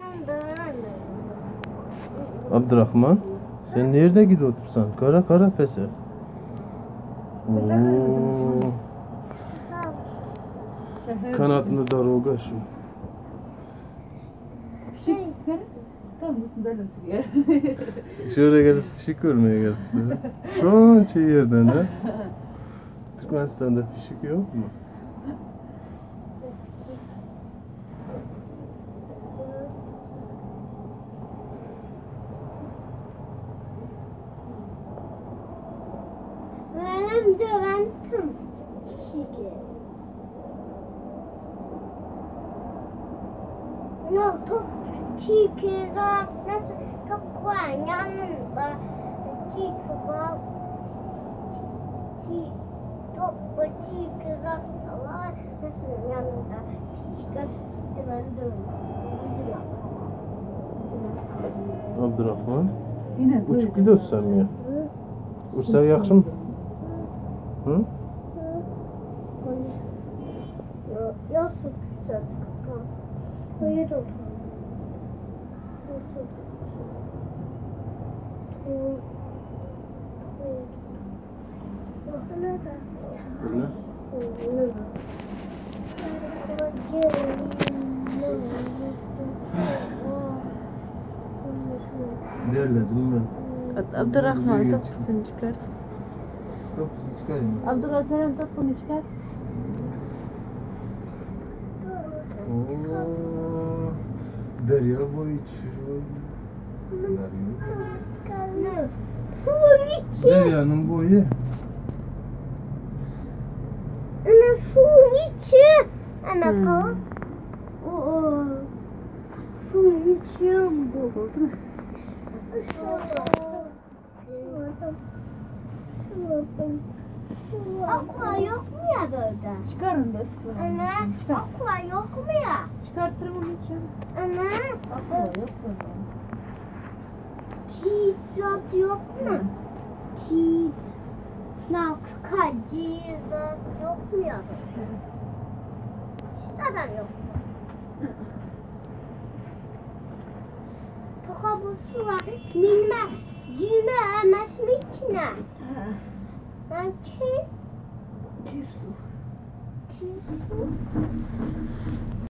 Abdurrahman, sen nerede gidiyorsun? Kara pese. Oo. Kanatını daroga şu. Şöyle gelip fişik görmeye geldi. Şu an yerden ha. Türkmenistan'da fişik yok mu? Benim de ventim fişik. No, top tikizar nasıl top var yanında tik var top tikizar var nasıl yanında bisiklet gitti ben de Abdurrahman, uçup gidiyorsun sen ya. Uçsa yakışır mı? Hı? Yok, güzel. Hayır otur. Derledim ben. Abdurrahman topusunu çıkar. Topusunu çıkarayım. Abdullah senin topunu çıkar. Oo, derya boyu içiyor. Suyun içi. Deryanın boyu. Ana suyun içi. Ana kal. Suyun içi bu. Oldu mu? Aqua yok mu ya böyle? Çıkarın da ısırın. Ana, Çıkar. aqua yok mu ya? Çıkartırım onu için. Ana, Akla yok böyle. pizza yok mu? Pizza yok mu ya böyle? Hiç adam yok mu? Toka bu su var. Bilmem. Düğme ölmez mi içine? Ben ki. Kirsu. Ki su.